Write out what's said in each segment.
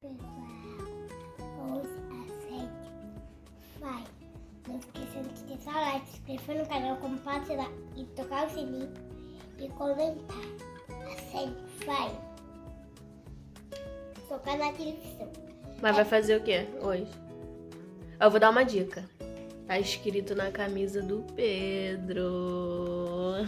Pessoal, hoje às 7 vai. Não esquecendo de deixar o like, se inscrever no canal, compartilhar e tocar o sininho e comentar. Às 7 vai. Tocar na descrição. Mas vai fazer o que hoje? Eu vou dar uma dica. Tá escrito na camisa do Pedro.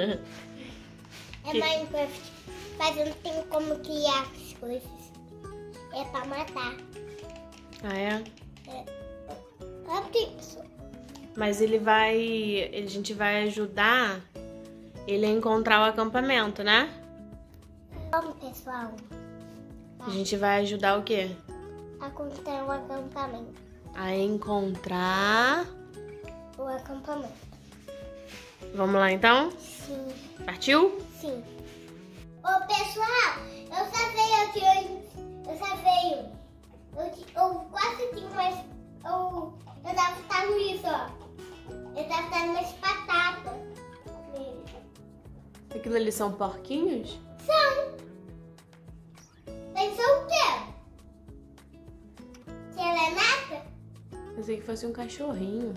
É Minecraft, mas não tem como criar as coisas. É pra matar. Ah, é? É isso. Mas a gente vai ajudar ele a encontrar o acampamento, né? Vamos, pessoal. A gente vai ajudar o quê? A encontrar o acampamento. A encontrar... O acampamento. Vamos lá, então? Sim. Partiu? Sim. Ô, pessoal, eu savei aqui antes. Eu savei. Eu quase tinha mais... Eu tava fazendo isso, ó. Eu tava fazendo umas batatas. Aquilo ali são porquinhos? São. Pensou o quê? Serenata? Pensei que fosse um cachorrinho.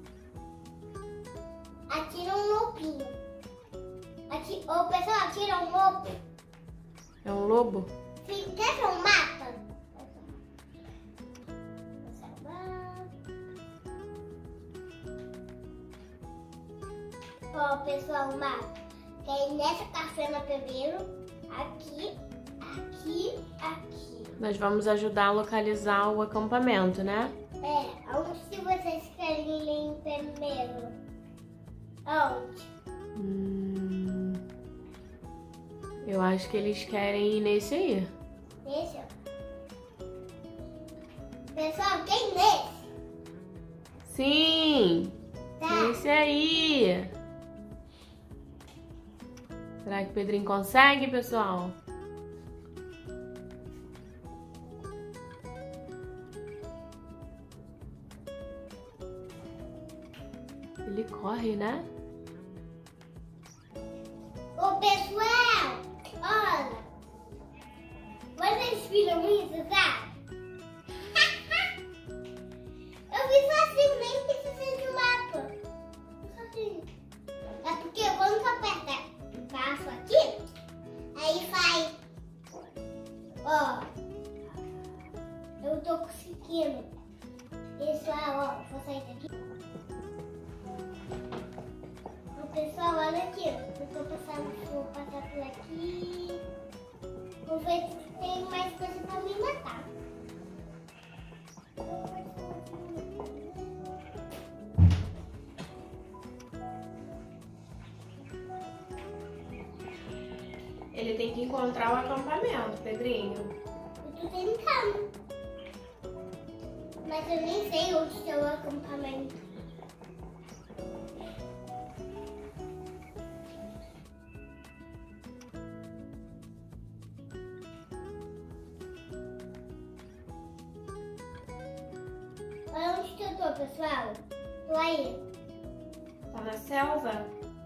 Atira um lobinho. Ô, pessoal, atira um lobo. É um lobo? Sim, quer que eu mata? Ó, pessoal, mata. Quer ir nessa cafena primeiro. Aqui. Nós vamos ajudar a localizar o acampamento, né? É, onde que vocês querem ir primeiro? Onde? Eu acho que eles querem ir nesse aí. Nesse, ó. Pessoal, quem nesse? Sim! Tá. Esse aí! Será que o Pedrinho consegue, pessoal? Ele corre, né? Ô, pessoal, olha. Vocês viram isso, tá? Eu vi sozinho, nem precisei de mapa. Sozinho. É porque quando você aperta o passo aqui, aí faz... Ó. Eu tô conseguindo. Pessoal, ó, vou sair daqui. Pessoal, olha aqui, eu vou passar por aqui. Vou ver se tem mais coisa pra me matar. Ele tem que encontrar o acampamento, Pedrinho. Eu tô tentando. Mas eu nem sei onde está o acampamento. Olha onde que eu tô, pessoal. Tô aí. Tá na selva?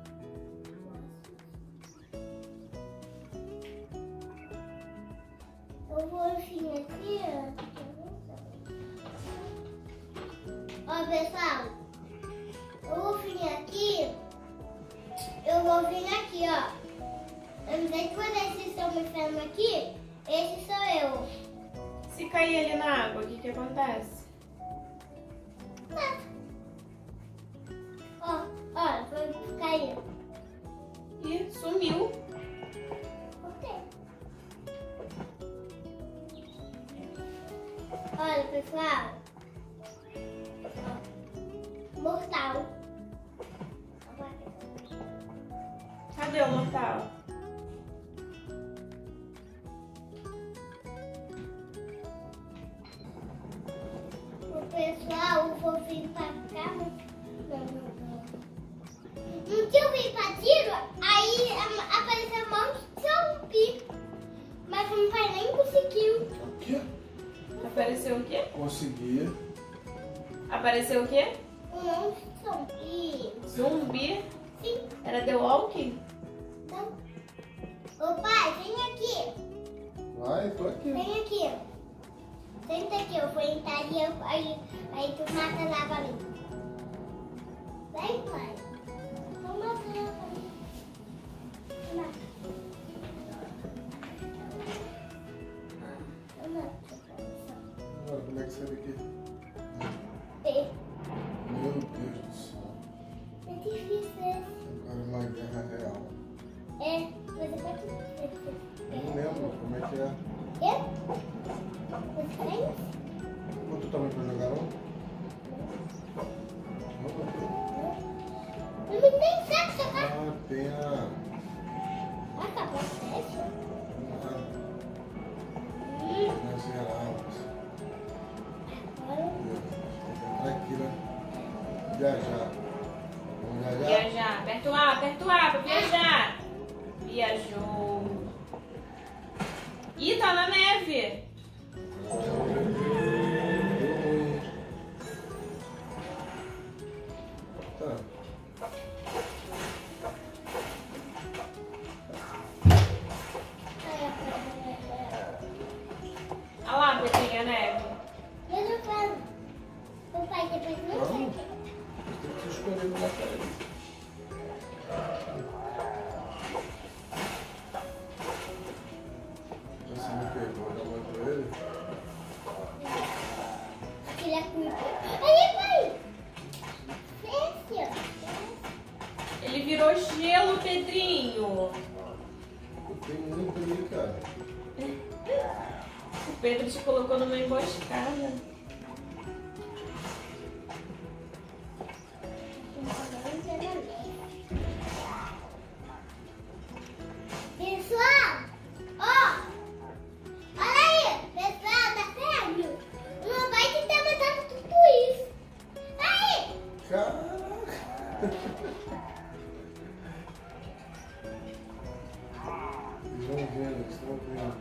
Eu vou vir aqui, ó. Ó, pessoal. Eu vou vir aqui, ó. Eu não sei que vocês estão me vendo aqui. Esse sou eu. Se cair ali na água, o que acontece? Ó, foi cair. Ih, sumiu. Por quê? Olha, pessoal. Ó, mortal. Cadê o mortal? O pessoal, eu vou vir pra cá. Não. Um dia eu vim pra tiro, aí apareceu um monte de zumbi. Mas o meu pai nem conseguiu. O quê? Apareceu o quê? Consegui. Apareceu o quê? Um monte de zumbi. Zumbi? Sim. Era The Walking? Não. Ô pai, vem aqui. Vai, tô aqui. Vem aqui. eu vou entrar e aí tu mata lá pra mim. Vem, pai. Vamos matar lá pra mim. Mata. Como é que sai daqui? P. Meu Deus do céu. É difícil esse. Agora uma guerra real. É, mas eu pode ser. Eu não lembro como é que é. Quê? Você tem? Quanto tamanho pra jogar não? Eu não tenho saco jogar. Ah, tem a... Acabou o teste? Nas gerais. Agora. Entrar aqui, né? Viajar. Vamos viajar? Viajar. Aperta o A pra viajar. Viajou. Ih, tá na neve. Tá. Olha lá, Pedrinho, a neve. Eu não falo. O pai depois não Vamos. sei. Tem que se escolher uma coisa. Você me pegou, já mandou ele? Filha curta. Aí, pai. Desce, ó. Ele virou gelo, Pedrinho. Tem muito ali, cara. O Pedro te colocou numa emboscada. Pessoal, ó, olha aí, pessoal, tá sério? Não vai tentar matar tudo isso. Aí, Caraca! Eles vão vendo, eles estão vendo.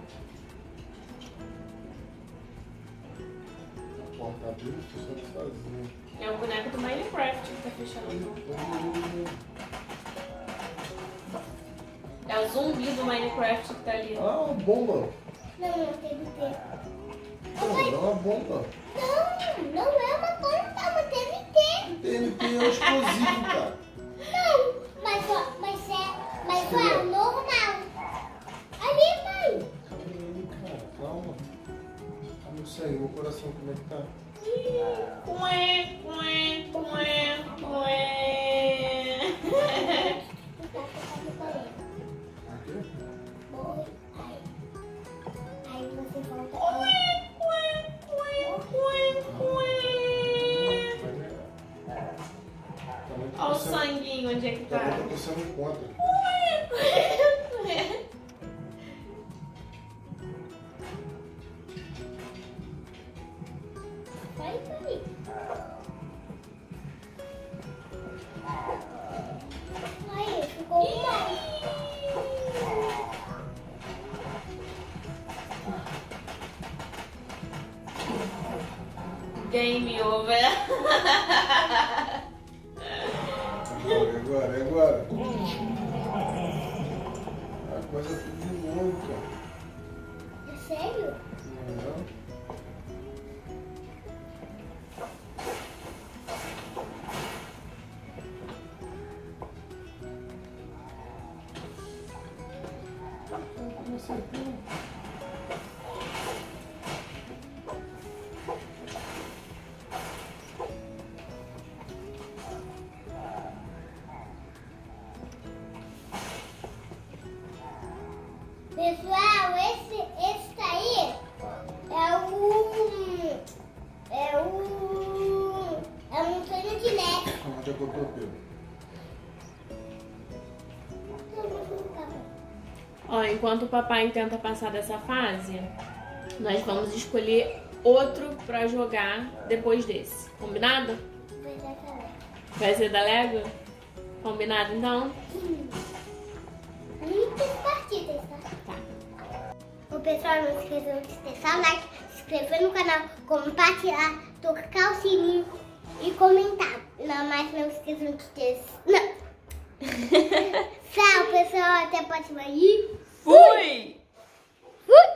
A porta abriu, fechando sozinho. É o boneco do Minecraft que tá fechando. É o zumbi do Minecraft que tá ali. Ah, uma bomba! não tem que ter. Não, é uma bomba. Não é uma bomba, uma TNT. TNT é um explosivo, cara. Não, mas é normal. Ali, pai. Calma. Não sei, meu coração como é que tá? Ué, ué, ué, ué. Aqui? Aí você volta. Olha o sanguinho, onde é que tá? Tá você não conta. Vai, pai. Aí, ficou mal. Game over. Agora. A coisa tudo de novo, cara. É sério? Não. Pessoal, esse daí é um montanha de neve. Onde é que eu tô, Pedro? Ó, enquanto o papai tenta passar dessa fase, nós vamos escolher outro pra jogar depois desse. Combinado? Vai ser da Lego? Combinado então? Muitas partidas, tá? O pessoal, não esqueçam de deixar o like, se inscrever no canal, compartilhar, tocar o sininho e comentar. Não, mas não esqueçam de ter... Não. Tchau, pessoal. Até a próxima. E Fui! fui!